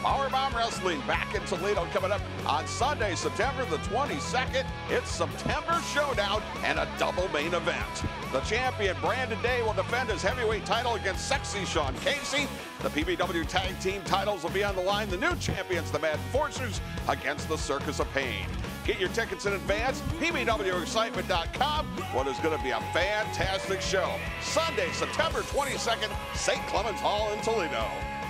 PowerBomb Wrestling back in Toledo coming up on Sunday, September the 22nd. It's September Showdown and a double main event. The champion, Brandon Day, will defend his heavyweight title against Sexy Sean Casey. The PBW Tag Team titles will be on the line. The new champions, the Mad Forcers, against the Circus of Pain. Get your tickets in advance, pbwexcitement.com. What is going to be a fantastic show. Sunday, September 22nd, St. Clement Hall in Toledo.